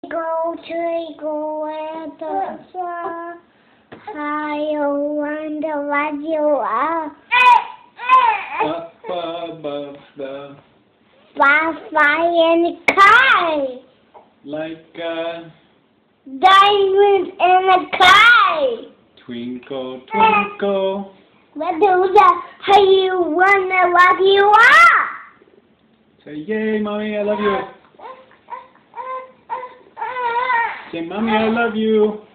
twinkle, little star, how you wonder what you are. Up above the Firefly in the sky, like a diamond in the sky. twinkle, twinkle. Medusa, how you wonder what you are. Say, yay, mommy, I love you. Say, mommy, I love you.